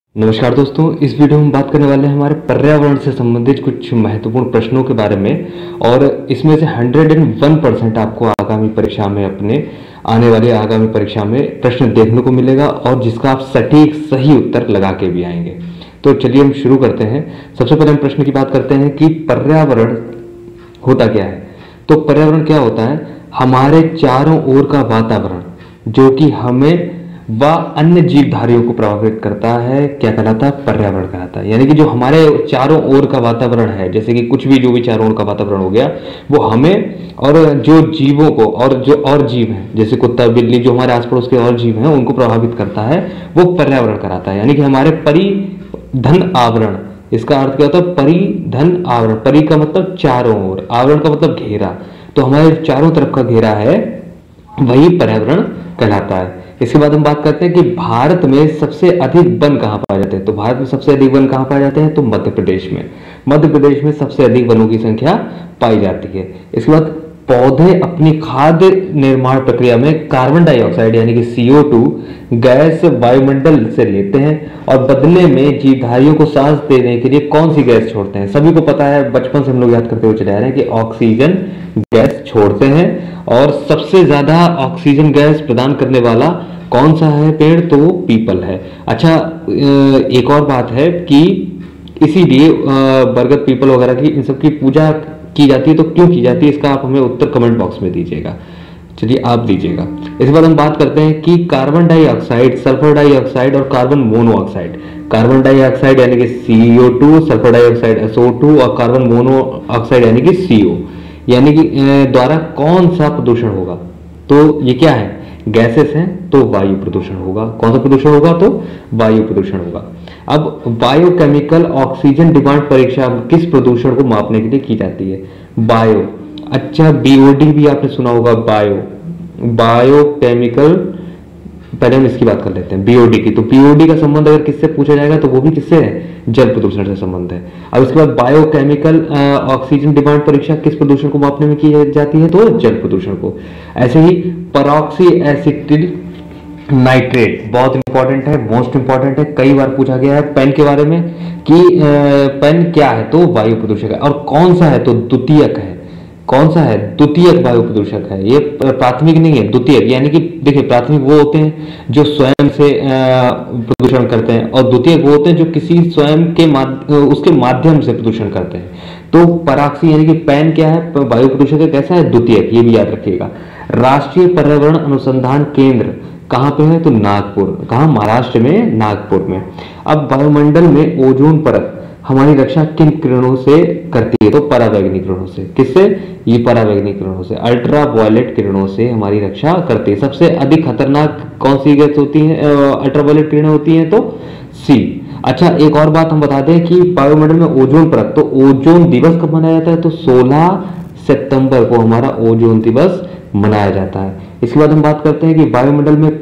नमस्कार दोस्तों, इस वीडियो में बात करने वाले हैं हमारे पर्यावरण से संबंधित कुछ महत्वपूर्ण प्रश्नों के बारे में। और इसमें से 101% आपको आगामी परीक्षा में अपने आने वाली आगामी परीक्षा में प्रश्न देखने को मिलेगा और जिसका आप सटीक सही उत्तर लगा के भी आएंगे। तो चलिए हम शुरू करते हैं। सबसे पहले हम प्रश्न की बात करते हैं कि पर्यावरण होता क्या है। तो पर्यावरण क्या होता है? हमारे चारों ओर का वातावरण जो कि हमें व अन्य जीवधारियों को प्रभावित करता है, क्या कहलाता है? पर्यावरण कहलाता है। यानी कि जो हमारे चारों ओर का वातावरण है, जैसे कि कुछ भी जो भी चारों ओर का वातावरण हो गया, वो हमें और जो जीवों को और जो और जीव हैं, जैसे कुत्ता बिल्ली, जो हमारे आस पड़ोस के और जीव हैं, उनको प्रभावित करता है, वो पर्यावरण कहलाता है। यानी कि हमारे परिधन आवरण, इसका अर्थ क्या होता है? परिधन आवरण। परि का मतलब चारों ओर, आवरण का मतलब घेरा। तो हमारे चारों तरफ का घेरा है, वही पर्यावरण कहलाता है। इसके बाद हम बात करते हैं कि भारत में सबसे अधिक वन कहाँ पाए जाते हैं। तो भारत में सबसे अधिक वन कहाँ पाए जाते हैं? तो मध्य प्रदेश में। मध्य प्रदेश में सबसे अधिक वनों की संख्या पाई जाती है। इसके बाद पौधे अपनी खाद्य निर्माण प्रक्रिया में कार्बन डाइऑक्साइड यानी कि CO2 गैस वायुमंडल से लेते हैं और बदले में जीवधारियों को सांस देने के लिए कौन सी गैस छोड़ते हैं? सभी को पता है, बचपन से हम लोग याद करते हुए चले आ रहे हैं कि ऑक्सीजन गैस छोड़ते हैं। और सबसे ज्यादा ऑक्सीजन गैस प्रदान करने वाला कौन सा है पेड़? तो वो पीपल है। अच्छा, एक और बात है कि इसीलिए बरगद पीपल वगैरह की इन सब की पूजा की जाती है। तो क्यों की जाती है, इसका आप हमें उत्तर कमेंट बॉक्स में दीजिएगा। चलिए आप दीजिएगा। इसके बाद हम बात करते हैं कि कार्बन डाइऑक्साइड, सल्फर डाइऑक्साइड और कार्बन मोनोऑक्साइड। कार्बन डाइऑक्साइड यानी कि CO2, सल्फर डाइऑक्साइड SO2 और कार्बन मोनोऑक्साइड यानी कि CO यानी कि द्वारा कौन सा प्रदूषण होगा? तो ये क्या है? गैसेस हैं, तो वायु प्रदूषण होगा। कौन सा प्रदूषण होगा? तो वायु प्रदूषण होगा। अब बायोकेमिकल ऑक्सीजन डिमांड परीक्षा किस प्रदूषण को मापने के लिए की जाती है? बायो। अच्छा, BOD भी आपने सुना होगा, बायोकेमिकल। पहले हम इसकी बात कर लेते हैं, BOD की। तो BOD का संबंध अगर किससे पूछा जाएगा तो वो भी किससे है? जल प्रदूषण से संबंध है। अब इसके बाद बायोकेमिकल ऑक्सीजन डिमांड परीक्षा किस प्रदूषण को मापने में की जाती है? तो जल प्रदूषण को। ऐसे ही परऑक्सी एसिटिल नाइट्रेट बहुत इंपॉर्टेंट है, मोस्ट इंपॉर्टेंट है। कई बार पूछा गया है पेन के बारे में कि पेन क्या है? तो वायु प्रदूषक है। और कौन सा है? तो द्वितीयक है। कौन सा है? द्वितीयक वायु प्रदूषक है। ये प्राथमिक नहीं है, द्वितीयक। यानी कि देखिए, प्राथमिक वो होते हैं जो स्वयं से प्रदूषण करते हैं और द्वितीयक वो होते हैं जो किसी स्वयं के उसके माध्यम से प्रदूषण करते हैं। तो पराक्सी यानी कि पेन क्या है? वायु प्रदूषक है। कैसा है? द्वितीयक। ये भी याद रखिएगा। राष्ट्रीय पर्यावरण अनुसंधान केंद्र कहाँ पे है? तो नागपुर। कहाँ? महाराष्ट्र में, नागपुर में। अब वायुमंडल में ओजोन परत हमारी रक्षा किन किरणों से करती है? तो परावैंगनी किरणों से। किससे? ये परावैंगनी किरणों से, अल्ट्रा वायलेट किरणों से हमारी रक्षा करती है। सबसे अधिक खतरनाक कौन सी गैस होती है? अल्ट्रा वायलेट किरणें होती हैं, तो C। अच्छा, एक और बात हम बता दें कि वायुमंडल में ओजोन परत, तो ओजोन दिवस कब मनाया जाता है? तो 16 सितंबर को हमारा ओजोन दिवस मनाया जाता है। इसके बाद हम बात करते हैं कि वायुमंडल में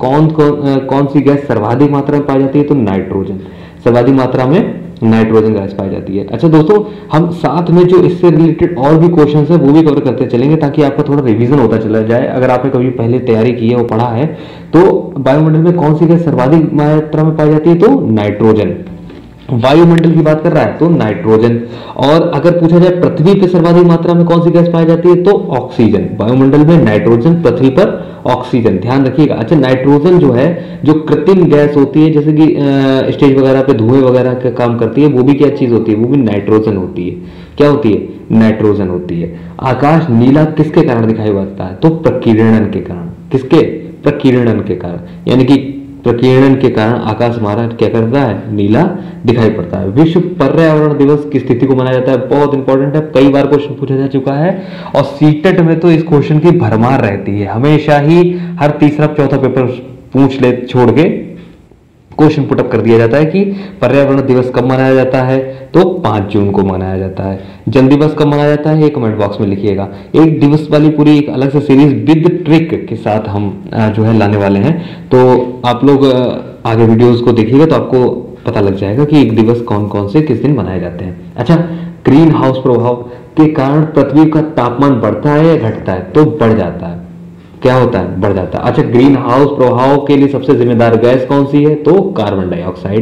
कौन सी गैस सर्वाधिक मात्रा में पाई जाती है? तो नाइट्रोजन। सर्वाधिक मात्रा में नाइट्रोजन गैस पाई जाती है। अच्छा दोस्तों, हम साथ में जो इससे रिलेटेड और भी क्वेश्चन है वो भी कवर करते चलेंगे ताकि आपका थोड़ा रिवीजन होता चला जाए। अगर आपने कभी पहले तैयारी की है, वो पढ़ा है, तो वायुमंडल में कौन सी गैस सर्वाधिक मात्रा में पाई जाती है? तो नाइट्रोजन। वायुमंडल की बात कर रहा है तो नाइट्रोजन। और अगर पूछा जाए पृथ्वी पर सर्वाधिक मात्रा में कौन सी गैस पाई जाती है? तो ऑक्सीजन। वायुमंडल में नाइट्रोजन, पृथ्वी पर ऑक्सीजन। ध्यान रखिएगा। अच्छा, नाइट्रोजन जो है, जो कृत्रिम गैस होती है, जैसे कि स्टेज वगैरह पे धुएं वगैरह का काम करती है, वो भी क्या चीज होती है? वो भी नाइट्रोजन होती है। क्या होती है? नाइट्रोजन होती है। आकाश नीला किसके कारण दिखाई पड़ता है? तो प्रकीर्णन के कारण। किसके? प्रकीर्णन के कारण। यानी कि प्रकीर्णन के कारण आकाश हमारा क्या करता है? नीला दिखाई पड़ता है। विश्व पर्यावरण दिवस की तिथि को मनाया जाता है। बहुत इंपॉर्टेंट है, कई बार क्वेश्चन पूछा जा चुका है और सीटेट में तो इस क्वेश्चन की भरमार रहती है। हमेशा ही हर तीसरा चौथा पेपर पूछ ले छोड़ के क्वेश्चन पुटअप कर दिया जाता है कि पर्यावरण दिवस कब मनाया जाता है? तो 5 जून को मनाया जाता है। जल दिवस कब मनाया जाता है? ये कमेंट बॉक्स में लिखिएगा। एक दिवस वाली पूरी एक अलग से सीरीज विद ट्रिक के साथ हम जो है लाने वाले हैं, तो आप लोग आगे वीडियोस को देखिएगा तो आपको पता लग जाएगा कि एक दिवस कौन कौन से किस दिन मनाए जाते हैं। अच्छा, ग्रीन हाउस प्रभाव के कारण पृथ्वी का तापमान बढ़ता है या घटता है? तो बढ़ जाता है। क्या होता है? बढ़ जाता है। अच्छा, ग्रीन हाउस प्रभाव के लिए सबसे जिम्मेदार गैस कौन सी है? तो कार्बन डाइऑक्साइड।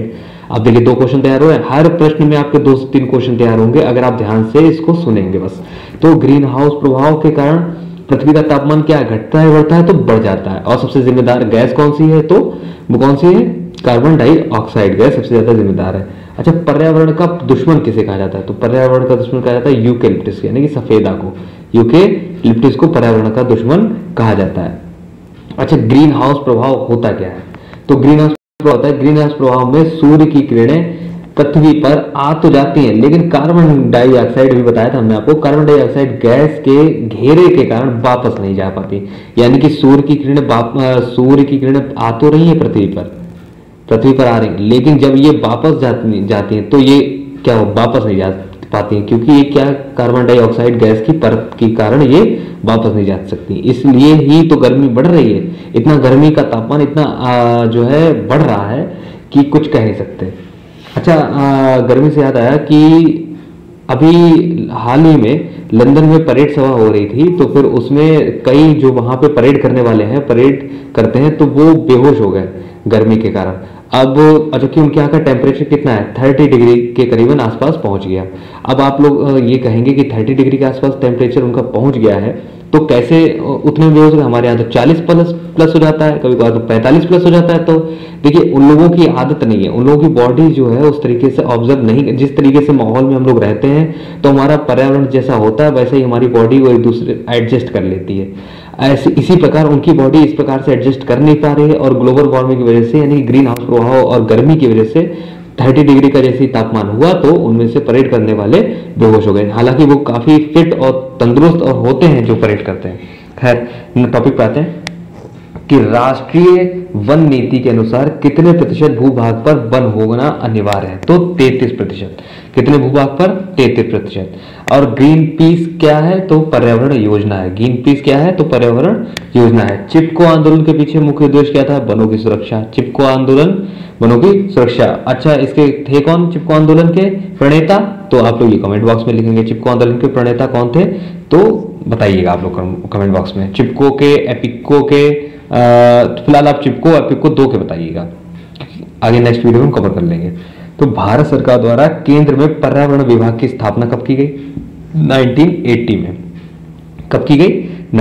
अब देखिए 2 क्वेश्चन तैयार हुए, हर प्रश्न में आपके 2 से 3 क्वेश्चन तैयार होंगे अगर आप ध्यान से इसको सुनेंगे बस। तो ग्रीन हाउस प्रभाव के कारण पृथ्वी का तापमान क्या घटता है बढ़ता है? तो बढ़ जाता है। और सबसे जिम्मेदार गैस कौन सी है? तो वो कौन सी है? कार्बन डाइऑक्साइड गैस सबसे ज्यादा जिम्मेदार है। अच्छा, पर्यावरण का दुश्मन किसे कहा जाता है? तो पर्यावरण का दुश्मन कहा जाता है यूकेलिप्टस यानी कि सफेदा को। यूकेलिप्टस को पर्यावरण का दुश्मन कहा जाता है। अच्छा, ग्रीन हाउस प्रभाव होता क्या है? तो ग्रीन हाउस प्रभाव होता है, ग्रीन हाउस प्रभाव में सूर्य की किरणें पृथ्वी पर आ तो जाती हैं, लेकिन कार्बन डाइऑक्साइड भी बताया था हमने आपको, कार्बन डाइऑक्साइड गैस के घेरे के कारण वापस नहीं जा पाती। यानी कि सूर्य की किरणें आ तो रही है पृथ्वी पर आ रही है, लेकिन जब ये वापस जाती हैं तो ये क्या वापस नहीं जा पाती हैं, क्योंकि ये क्या कार्बन डाइऑक्साइड गैस की परत के कारण ये वापस नहीं जा सकती। इसलिए ही तो गर्मी बढ़ रही है, इतना गर्मी का तापमान इतना जो है बढ़ रहा है कि कुछ कह नहीं सकते। अच्छा, गर्मी से याद आया कि अभी हाल ही में लंदन में परेड सभा हो रही थी, तो फिर उसमें कई जो वहां पे परेड करने वाले हैं, परेड करते हैं, तो वो बेहोश हो गए गर्मी के कारण। अब जबकि उनके यहाँ का टेम्परेचर कितना है? 30 डिग्री के करीबन आसपास पहुंच गया। अब आप लोग ये कहेंगे कि 30 डिग्री के आसपास टेम्परेचर उनका पहुंच गया है तो कैसे उतने बेहोश हो गए? हमारे यहाँ तो 40 प्लस हो जाता है, कभी कभार तो 45 प्लस हो जाता है। तो देखिए, उन लोगों की आदत नहीं है, उन लोगों की बॉडी जो है उस तरीके से ऑब्जर्व नहीं, जिस तरीके से माहौल में हम लोग रहते हैं तो हमारा पर्यावरण जैसा होता है वैसे ही हमारी बॉडी वो एक दूसरे एडजस्ट कर लेती है। ऐसे इसी प्रकार उनकी बॉडी इस प्रकार से एडजस्ट कर नहीं पा रही है, और ग्लोबल वार्मिंग की वजह से यानी ग्रीन हाउस प्रभाव और गर्मी की वजह से 30 डिग्री का जैसे तापमान हुआ तो उनमें से परेड करने वाले बेहोश हो गए। हालांकि वो काफी फिट और तंदुरुस्त और होते हैं जो परेड करते हैं। खैर, टॉपिक पे आते हैं कि राष्ट्रीय वन नीति के अनुसार कितने प्रतिशत भूभाग पर वन होना अनिवार्य है? तो 33%। कितने भूभाग पर? 33%। और ग्रीन पीस क्या है? तो पर्यावरण योजना है। ग्रीन पीस क्या है? तो पर्यावरण योजना है। चिपको आंदोलन के पीछे मुख्य उद्देश्य क्या था? वनों की सुरक्षा। चिपको आंदोलन, वनों की सुरक्षा। अच्छा, इसके थे कौन चिपको आंदोलन के प्रणेता? तो आप लोग ये कमेंट बॉक्स में लिखेंगे चिपको आंदोलन के प्रणेता कौन थे, तो बताइएगा आप लोग कमेंट बॉक्स में। चिपको के, एपिको के, फिलहाल आप चिपको एपिको 2 के बताइएगा, आगे नेक्स्ट वीडियो में कवर कर लेंगे। तो भारत सरकार द्वारा केंद्र में पर्यावरण विभाग की स्थापना कब की गई? 1980 में। कब की गई?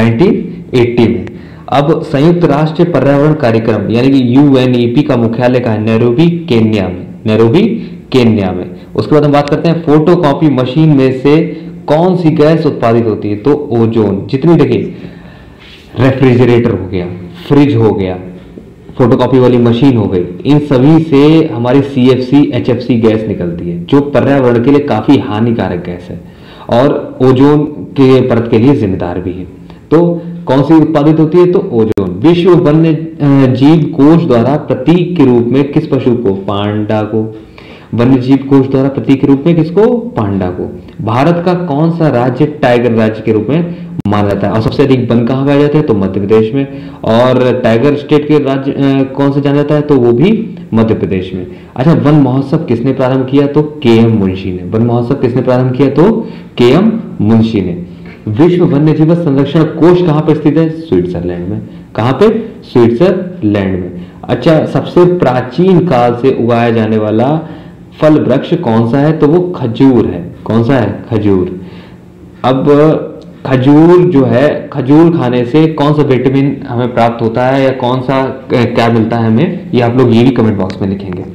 1980 में। अब संयुक्त राष्ट्र पर्यावरण कार्यक्रम यानी कि यूएनईपी का मुख्यालय कहाँ है? नैरोबी, केन्या में। नैरोबी, केन्या में। उसके बाद हम बात करते हैं फोटोकॉपी मशीन में से कौन सी गैस उत्पादित होती है? तो ओजोन। जितनी देखिए, रेफ्रिजरेटर हो गया, फ्रिज हो गया, फोटोकॉपी वाली मशीन हो गई, इन सभी से हमारी CFC HFC गैस निकलती है जो पर्यावरण के लिए काफी हानिकारक गैस है और ओजोन के परत के लिए जिम्मेदार भी है। तो कौन सी उत्पादित होती है? तो ओजोन। विश्व वन्य जीव कोष द्वारा प्रतीक के रूप में किस पशु को? पांडा को। वन्य जीव कोष द्वारा प्रतीक के रूप में किसको? पांडा को। भारत का कौन सा राज्य टाइगर राज्य के रूप में माना जाता है? और सबसे अधिक वन कहाँ पाए जाते हैं? तो मध्य प्रदेश में। और टाइगर स्टेट के राज्य कौन से जाना जाता है? तो वो भी मध्य प्रदेश में। अच्छा, वन महोत्सव किसने प्रारंभ किया? तो KM मुंशी ने। वन महोत्सव किसने प्रारंभ किया? तो KM मुंशी ने। विश्व वन्य जीव संरक्षण कोष कहाँ पे स्थित है? स्विट्जरलैंड में। कहाँ पे? स्विट्जरलैंड में। अच्छा, सबसे प्राचीन काल से उगाया जाने वाला फल वृक्ष कौन सा है? तो वो खजूर है। कौन सा है? खजूर। अब खजूर जो है, खजूर खाने से कौन सा विटामिन हमें प्राप्त होता है या कौन सा क्या मिलता है हमें, ये आप लोग ये भी कमेंट बॉक्स में लिखेंगे।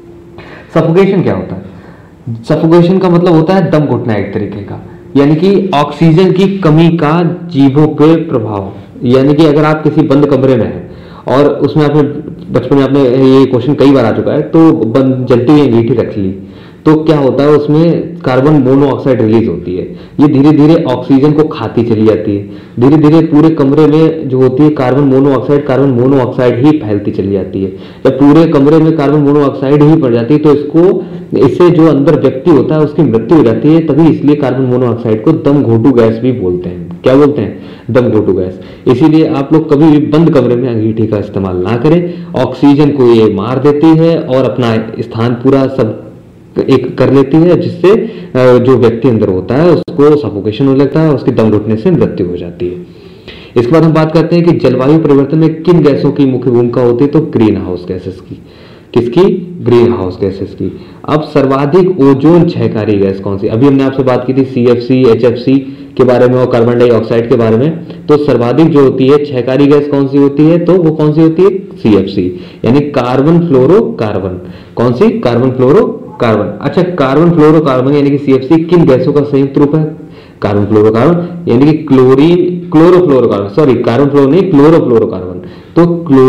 सफोकेशन क्या होता है? सफोकेशन का मतलब होता है दम घुटना एक तरीके का, यानी कि ऑक्सीजन की कमी का जीवों पे प्रभाव। यानी कि अगर आप किसी बंद कमरे में हैं और उसमें आपने बचपन में आपने ये क्वेश्चन कई बार आ चुका है, तो जलती हुई अंगीठी रख ली तो क्या होता है? उसमें कार्बन मोनोऑक्साइड रिलीज होती है। ये धीरे धीरे ऑक्सीजन को खाती चली जाती है। धीरे धीरे पूरे कमरे में जो होती है कार्बन मोनोऑक्साइड ही फैलती चली जाती है। जब पूरे कमरे में कार्बन मोनोऑक्साइड ही पड़ जाती है तो इससे जो अंदर व्यक्ति होता है उसकी मृत्यु हो जाती है। तभी इसलिए कार्बन मोनोऑक्साइड को दम घोटू गैस भी बोलते हैं। क्या बोलते हैं? दम घोटू गैस। इसीलिए आप लोग कभी भी बंद कमरे में अंगीठी का इस्तेमाल ना करें। ऑक्सीजन को ये मार देती है और अपना स्थान पूरा सब एक कर लेती है, जिससे जो व्यक्ति अंदर होता है उसको सफोकेशन होने लगता है, उसकी दम घुटने से मृत्यु हो जाती है। इसके बाद हम बात करते हैं कि जलवायु परिवर्तन में किन गैसों की मुख्य भूमिका होती है? तो ग्रीन हाउस गैसेस की। किसकी? ग्रीन हाउस गैसेस की। अब सर्वाधिक ओजोन क्षयकारी गैस कौन सी? अभी हमने आपसे बात की थी CFC, HFC के बारे में और कार्बन डाइऑक्साइड के बारे में। तो सर्वाधिक जो होती है क्षयकारी गैस कौन सी होती है? तो वो कौन सी होती है? CFC, यानी कार्बन फ्लोरोकार्बन। कौन सी? Carbon fluorocarbon. अच्छा, कार्बन फ्लोरोकार्बन यानी कि CFC किन गैसों का संयुक्त रूप है? कार्बन फ्लोरोकार्बन यानी कि क्लोरोफ्लोरोकार्बन, सॉरी कार्बन फ्लोरो नहीं, क्लोरोफ्लोरोकार्बन। तो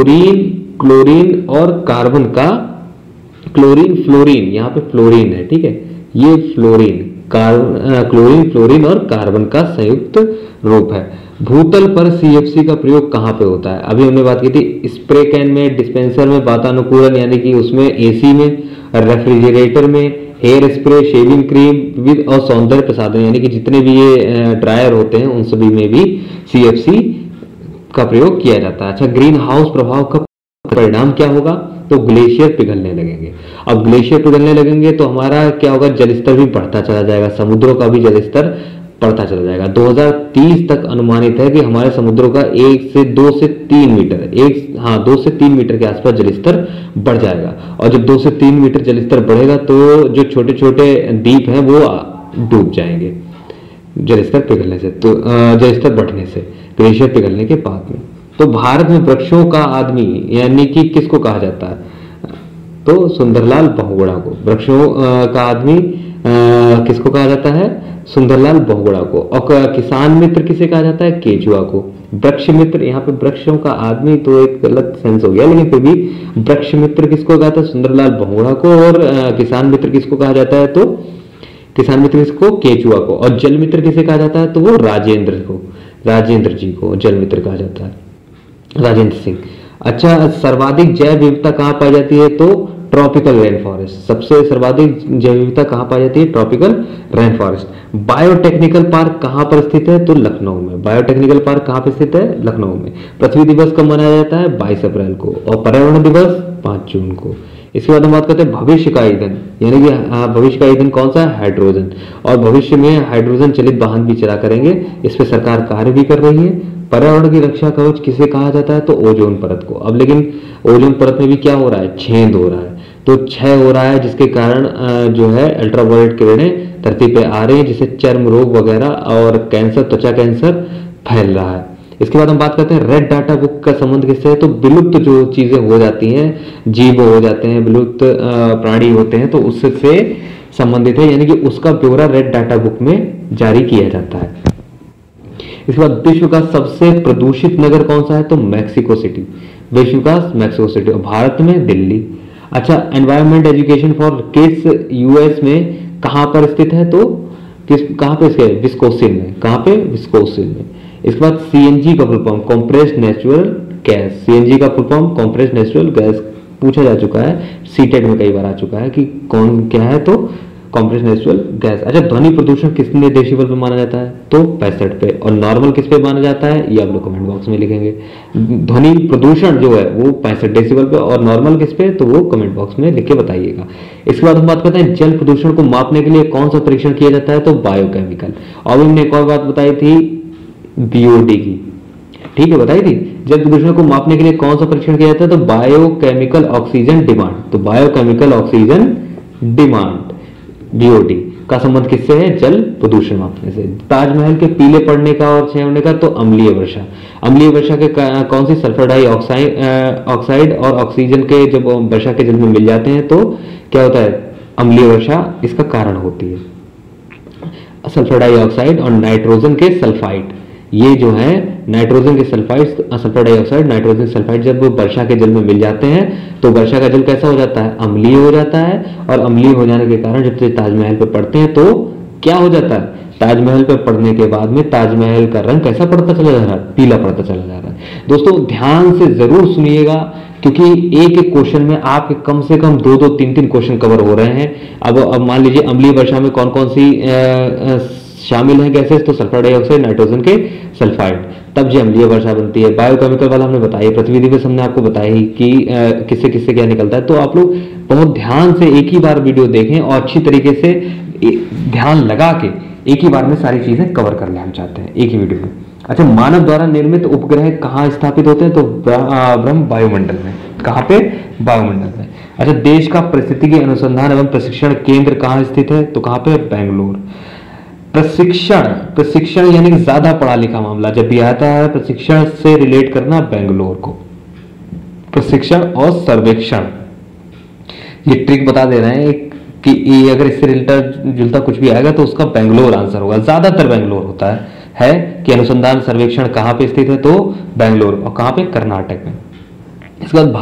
क्लोरीन और कार्बन का, क्लोरीन फ्लोरीन, यहाँ पे फ्लोरीन है, ठीक है, ये फ्लोरीन, क्लोरीन फ्लोरीन और कार्बन का संयुक्त रूप है। भूतल पर CFC का प्रयोग कहाँ पे होता है? अभी हमने बात की थी स्प्रे कैन में, डिस्पेंसर में, वातानुकूलन यानी कि उसमें, AC में, रेफ्रिजरेटर में, hair spray, shaving cream with और सौंदर्य प्रसाधन यानी कि जितने भी ये ड्रायर होते हैं उन सभी में भी CFC का प्रयोग किया जाता है। अच्छा, ग्रीन हाउस प्रभाव का परिणाम क्या होगा? तो ग्लेशियर पिघलने लगेंगे। अब ग्लेशियर पिघलने लगेंगे तो हमारा क्या होगा? जलस्तर भी बढ़ता चला जाएगा, समुद्रों का भी जलस्तर बढ़ता चला जाएगा। 2030 तक अनुमानित है कि हमारे समुद्रों का 2 से 3 मीटर, 2 से 3 मीटर के आसपास जलस्तर बढ़ जाएगा। और जब 2 से 3 मीटर जलस्तर बढ़ेगा तो जो छोटे छोटे द्वीप हैं वो डूब जाएंगे जलस्तर पिघलने से, तो जलस्तर बढ़ने से, ग्लेशियर पिघलने के बाद में। तो भारत में वृक्षों का आदमी यानी कि किसको कहा जाता है? तो सुंदरलाल बहुगुणा को। वृक्षों का आदमी किसको कहा जाता है? सुंदरलाल बहुगुणा को। और किसान मित्र किसे कहा जाता है? केचुआ को। वृक्ष मित्र, यहाँ पे वृक्षों का आदमी तो एक गलत सेंस हो गया, लेकिन फिर भी वृक्ष मित्र किसको कहा जाता है? सुंदरलाल बहुगुणा को। और किसान मित्र किसको कहा जाता है? तो किसान मित्र किसको? केचुआ को। और जल मित्र किसे कहा जाता है? तो वो राजेंद्र को, राजेंद्र जी को जल मित्र कहा जाता है, राजेंद्र सिंह। अच्छा, सर्वाधिक जैव विविधता कहाँ पाई जाती है? तो ट्रॉपिकल रेन फॉरेस्ट। सबसे सर्वाधिक जैव विविधता कहाँ पाई जाती है? Tropical rain forest. Biotechnical park कहाँ पर स्थित है? तो लखनऊ में। बायोटेक्निकल पार्क कहाँ पर स्थित है? लखनऊ में। पृथ्वी दिवस कब मनाया जाता है? 22 अप्रैल को। और पर्यावरण दिवस 5 जून को। इसके बाद हम बात करते हैं भविष्य का ईंधन, यानी कि भविष्य का ईंधन कौन सा है? हाइड्रोजन। और भविष्य में हाइड्रोजन चलित वाहन भी चला करेंगे, इस पर सरकार कार्य भी कर रही है। पर्यावरण की रक्षा कवच किसे कहा जाता है? तो ओजोन परत को। अब लेकिन ओजोन परत में भी क्या हो रहा है? छेद हो रहा है, तो क्षय हो रहा है, जिसके कारण जो है अल्ट्रावायलेट किरणें धरती पे आ रही है, जिससे चर्म रोग वगैरह और कैंसर, त्वचा कैंसर फैल रहा है। इसके बाद हम बात करते हैं रेड डाटा बुक का संबंध किससे है? तो विलुप्त जो चीजें हो जाती हैं, जीव हो जाते हैं, विलुप्त प्राणी होते हैं, तो उससे संबंधित है, यानी कि उसका ब्यौरा रेड डाटा बुक में जारी किया जाता है। इसके बाद विश्व का सबसे प्रदूषित नगर कौन सा है? तो मैक्सिको सिटी। विश्व का मैक्सिको सिटी। और भारत में दिल्ली। अच्छा, environment education for kids US में कहां पर स्थित है? तो कहां पे इसके? विस्कोसिन में। कहां पे? विस्कोसिन में। इसके बाद CNG का full form compressed natural gas. CNG का full form compressed natural gas पूछा जा चुका है, सीटेट में कई बार आ चुका है कि कौन क्या है, तो कंप्रेस्ड नेचुरल गैस। अच्छा, ध्वनि प्रदूषण कितने डेसिबल पे माना जाता है? तो 65 पे। और नॉर्मल किस पे माना जाता है? ये आप लोग कमेंट बॉक्स में लिखेंगे। ध्वनि प्रदूषण जो है वो 65 डेसिबल पे, और नॉर्मल किस पे? तो वो कमेंट बॉक्स में लिख के बताइएगा। इसके बाद हम बात करते हैं जल प्रदूषण को मापने के लिए कौन सा परीक्षण किया जाता है? तो बायोकेमिकल। और हमने एक और बात बताई थी BOD की, ठीक है, बताई थी। जल प्रदूषण को मापने के लिए कौन सा परीक्षण किया जाता है? तो बायोकेमिकल ऑक्सीजन डिमांड। तो बायोकेमिकल ऑक्सीजन डिमांड BOD का संबंध किससे है? जल प्रदूषण मापने से। ताजमहल के पीले पड़ने का और क्षय होने का? तो अम्लीय वर्षा। अम्लीय वर्षा के कौन सी? सल्फर डाइऑक्साइड और ऑक्सीजन के जब वर्षा के जल में मिल जाते हैं तो क्या होता है? अम्लीय वर्षा इसका कारण होती है। सल्फर डाइऑक्साइड और नाइट्रोजन के सल्फाइड, ये जो है नाइट्रोजन के sulphide, sulphur dioxide, nitrogen sulphide जब वर्षा के जल में मिल जाते हैं तो वर्षा का जल कैसा हो जाता है? अम्लीय हो जाता है। और अम्लीय हो जाने के कारण जब से ताजमहल पे पड़ते हैं तो क्या हो जाता है? ताजमहल पे पड़ने के बाद में ताजमहल का रंग कैसा पड़ता चला जा रहा है? पीला पड़ता चला जा रहा है। दोस्तों ध्यान से जरूर सुनिएगा, क्योंकि एक एक क्वेश्चन में आपके कम से कम 2-2, 3-3 क्वेश्चन कवर हो रहे हैं। अब मान लीजिए अम्लीय वर्षा में कौन कौन सी शामिल है गैसेस? तो सल्फर डाइऑक्साइड, नाइट्रोजन के सल्फाइड, तब जो अम्लीय वर्षा बनती है। बायोकेमिकल वाला हमने बताया, पृथ्वी दिवस हमने आपको बताया ही कि किससे किससे क्या निकलता है। तो आप लोग बहुत ध्यान से एक ही बार वीडियो देखें और अच्छी तरीके से ध्यान लगा के एक ही बार में सारी चीजें कवर कर लें, हम चाहते हैं एक ही वीडियो में। अच्छा, मानव द्वारा निर्मित उपग्रह कहाँ स्थापित होते हैं? तो ब्रह्म वायुमंडल में। कहाँ पे? वायुमंडल में। अच्छा, देश का पारिस्थितिकी अनुसंधान एवं प्रशिक्षण केंद्र कहाँ स्थित है? तो कहाँ पे? बेंगलोर। प्रशिक्षण, प्रशिक्षण यानी कि ज्यादा पढ़ा लिखा मामला जब भी आता है प्रशिक्षण से रिलेट करना बेंगलोर को। प्रशिक्षण और सर्वेक्षण, ये ट्रिक बता दे रहे हैं कि ये अगर इससे रिलेटेड जुलता कुछ भी आएगा तो उसका बेंगलोर आंसर होगा, ज्यादातर बेंगलोर होता है कि अनुसंधान सर्वेक्षण कहाँ पे स्थित है? तो बेंगलोर। और कहाँ पे? कर्नाटक में। इसके बाद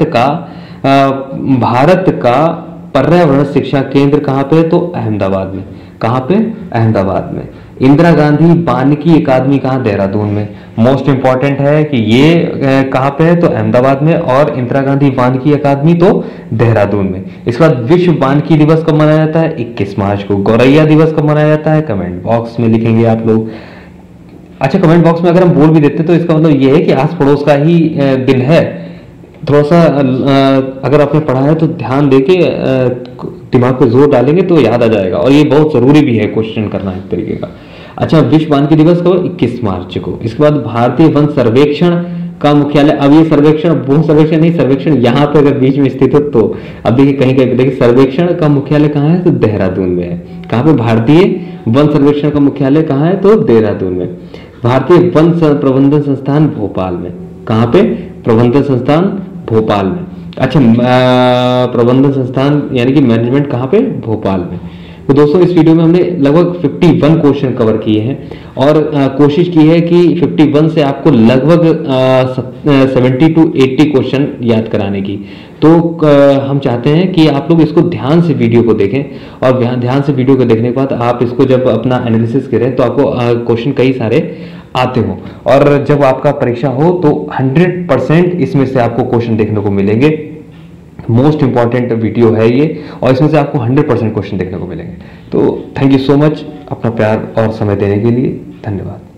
भारत का पर्यावरण शिक्षा केंद्र कहाँ पे है? तो अहमदाबाद में। कहाँ पे? अहमदाबाद में। इंदिरा गांधी वानिकी अकादमी कहाँ? देहरादून में। मोस्ट इंपॉर्टेंट है कि ये कहाँ पे है? तो अहमदाबाद में। और इंदिरा गांधी वानिकी अकादमी तो देहरादून में। इसके बाद विश्व वानिकी दिवस कब मनाया जाता है? 21 मार्च को। गौरैया दिवस कब मनाया जाता है? कमेंट बॉक्स में लिखेंगे आप लोग। अच्छा, कमेंट बॉक्स में अगर हम बोल भी देते तो इसका मतलब ये है कि आस पड़ोस का ही दिन है। थोड़ा सा अगर आपने पढ़ा है तो ध्यान देके दिमाग पे जोर डालेंगे तो याद आ जाएगा, और ये बहुत जरूरी भी है क्वेश्चन करना इस तरीके का। अच्छा, विश्व वानिकी दिवस कब? 21 मार्च को। इसके बाद भारतीय वन सर्वेक्षण का मुख्यालय, अब ये सर्वेक्षण वो सर्वेक्षण नहीं, सर्वेक्षण यहाँ पे अगर बीच में स्थित हो तो अब देखिए कहीं कहीं देखिए सर्वेक्षण का मुख्यालय कहाँ है? तो देहरादून में है। कहाँ पे? भारतीय वन सर्वेक्षण का मुख्यालय कहाँ है? तो देहरादून में। भारतीय वन प्रबंधन संस्थान भोपाल में। कहाँ पे? प्रबंधन संस्थान भोपाल में। अच्छा, प्रबंधन संस्थान यानी कि मैनेजमेंट कहाँ पे? भोपाल में। तो दोस्तों इस वीडियो में हमने लगभग 51 क्वेश्चन कवर किए हैं और कोशिश की है कि 51 से आपको लगभग 70 to 80 क्वेश्चन याद कराने की। तो हम चाहते हैं कि आप लोग इसको ध्यान से वीडियो को देखें, और ध्यान से वीडियो को देखने के बाद आप इसको जब अपना एनालिसिस करें तो आपको क्वेश्चन कई सारे आते हो, और जब आपका परीक्षा हो तो 100% इसमें से आपको क्वेश्चन देखने को मिलेंगे। मोस्ट इंपॉर्टेंट वीडियो है ये, और इसमें से आपको 100% क्वेश्चन देखने को मिलेंगे। तो थैंक यू सो मच अपना प्यार और समय देने के लिए। धन्यवाद।